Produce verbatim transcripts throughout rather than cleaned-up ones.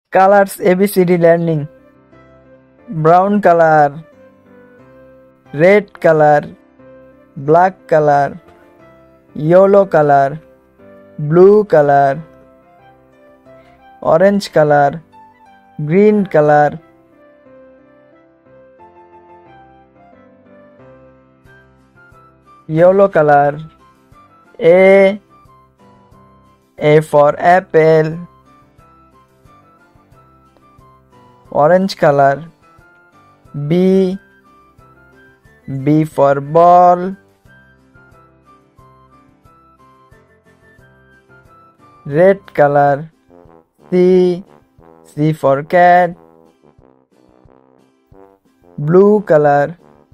Colors A B C D learning. Brown color, red color, black color, yellow color, blue color, orange color, green color, yellow color. A A for apple. Orange color. B B for ball. Red color. C C for cat. Blue color.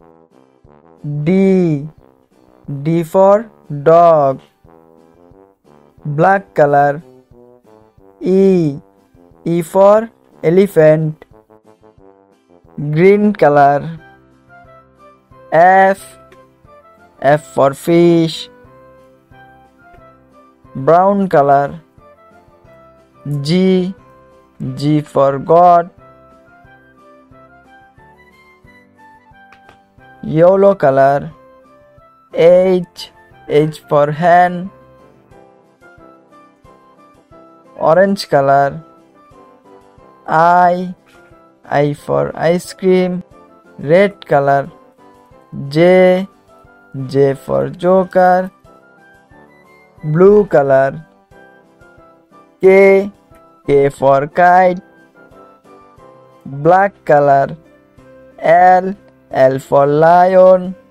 D D for dog. Black color. E E for elephant. Green color. F F for fish. Brown color. G G for God. Yellow color. H H for hen. Orange color. I I for ice cream. Red color. J J for joker. Blue color. K K for kite. Black color. L L for lion.